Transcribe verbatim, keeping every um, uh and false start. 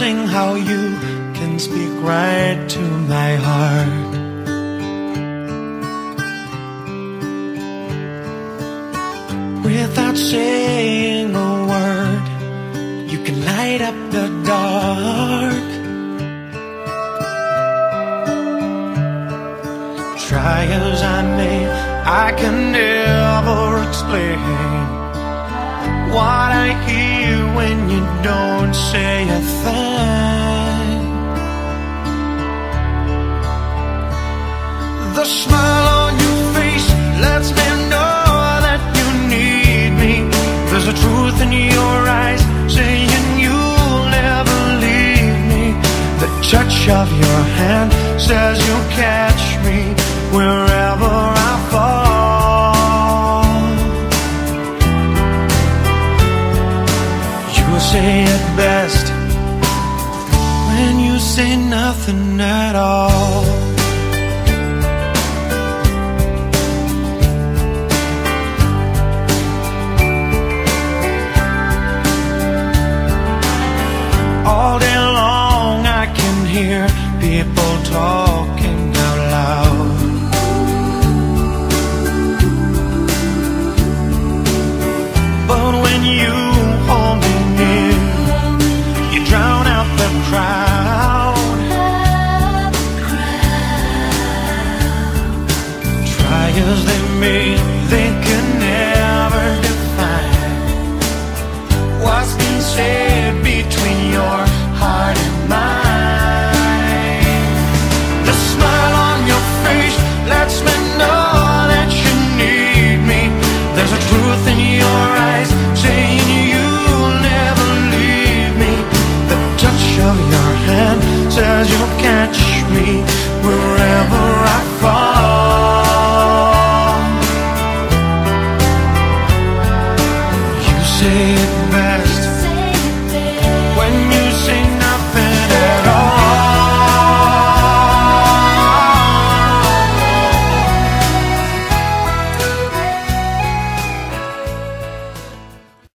amazing how you can speak right to my heart. Without saying a word, you can light up the dark. Try as I may, I can never explain what I hear when you don't say a thing. The smile on your face lets me know that you need me. There's a truth in your eyes saying you'll never leave me. The touch of your hand says you'll catch me wherever I fall. You say it best when you say nothing at all. All day long I can hear people